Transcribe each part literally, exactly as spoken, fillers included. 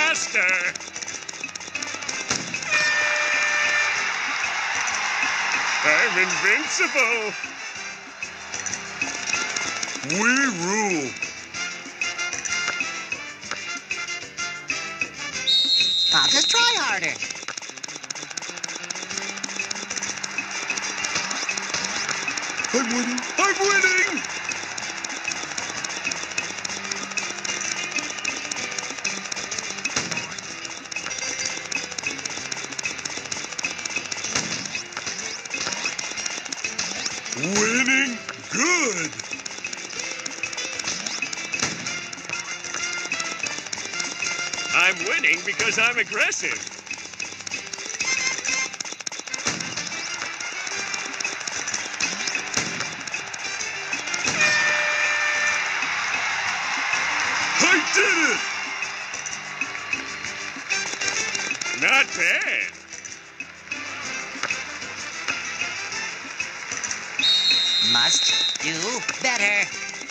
faster. I'm invincible. We rule. I'll just try harder. I'm winning. I'm winning. Winning good. I'm winning because I'm aggressive. I did it! Not bad. Must do better.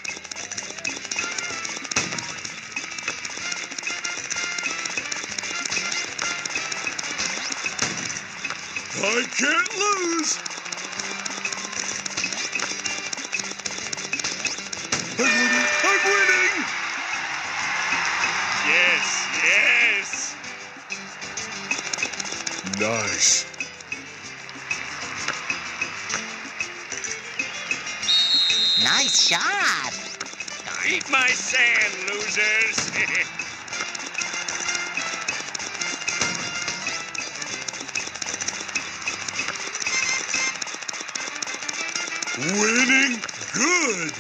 I can't lose. I'm winning. I'm winning. Yes, yes. Nice. Nice shot. Eat my sand, losers. Winning good.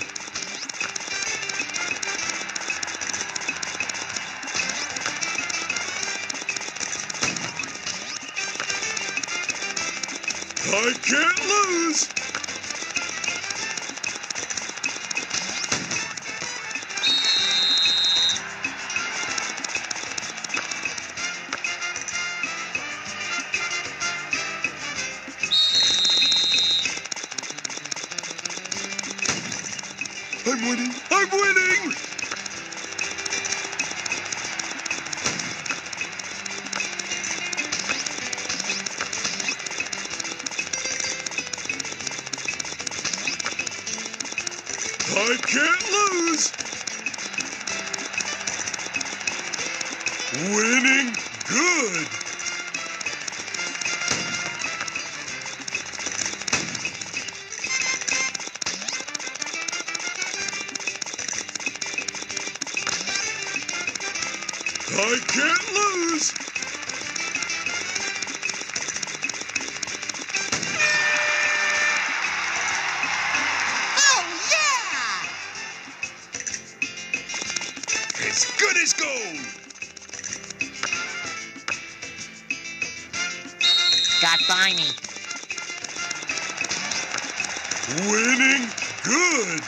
I can't lose. I'm winning. I'm winning. I can't lose. Winning good. I can't lose. Oh, yeah! As good as gold. Got by me. Winning good.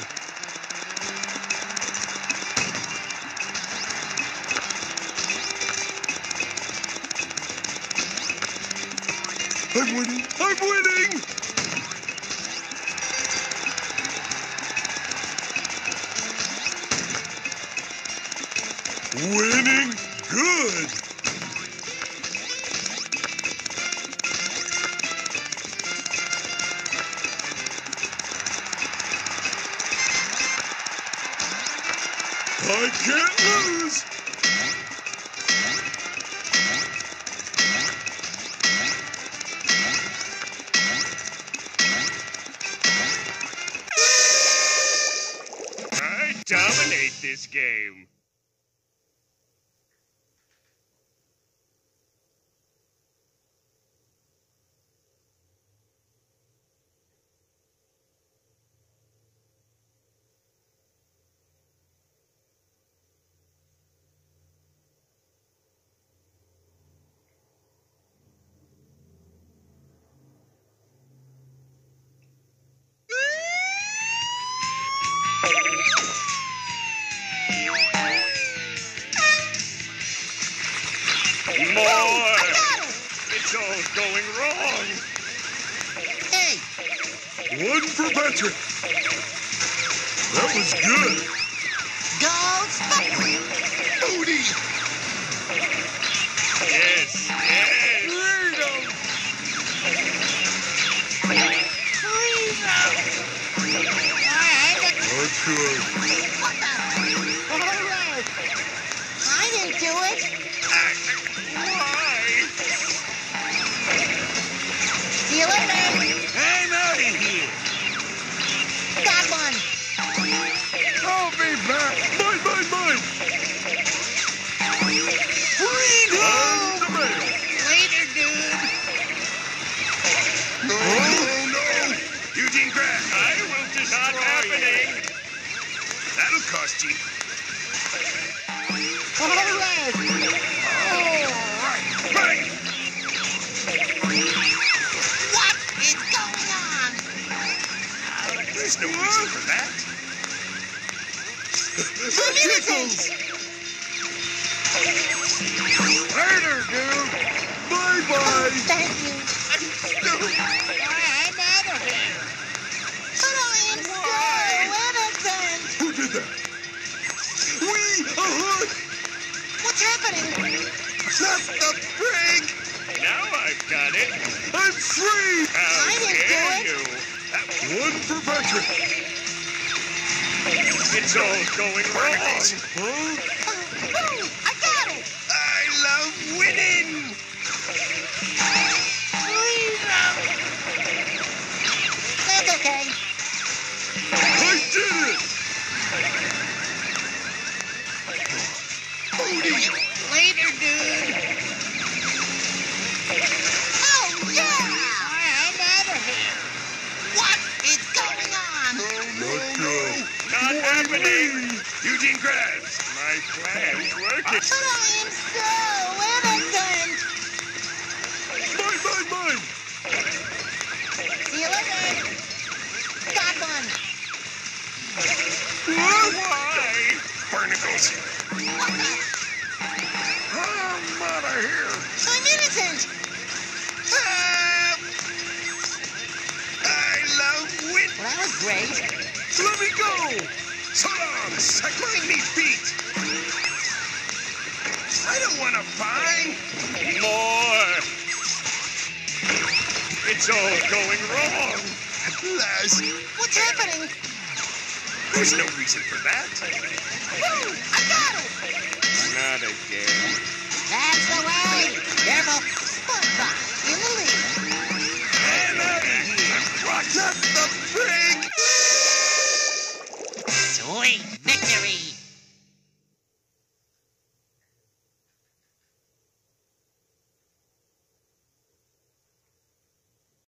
I'm winning. I'm winning. Winning good. I can't lose. I dominate this game. More! It's all going wrong. Hey, One for Patrick. That was good. go Spike! Booty. good. What the? All right. I didn't do it. Why? See you later. I'm out of here. Got one. I'll be back. Mine, mine, mine. Freedom! The mail. Later, dude. Oh, no. Eugene Grant, I will destroy Not happening. That'll cost you. All right. Bang! What is going on? There's no reason for that. Some innocents. Later, dude. Bye-bye. Thank you. I'm out of here. But I am so innocent. Who did that? We are What's happening? not the prig. Now I've got it. I'm free. How I didn't do dare it. you? That was- One for Patrick. It's all going wrong. Huh? Oh, oh, I got it. I love winning. That's okay. I did it. Later, dude. Oh, yeah! I'm out of here. What is going on? Not good. Not happening. Eugene Grant, my plan's working. But I am so innocent. Mine, mine, mine. See you later. Got one. Why? Barnacles. What the? I'm out of here. I'm innocent. Help! I love winning. Well, that was great. Let me go. So long, suck my meat feet. I don't want to find more. It's all going wrong. At last. What's happening? There's no reason for that. Woo! I got it. Not again. That's the way. Careful. SpongeBob in the lead. I'm out of here. What? Not the pig. Sweet victory.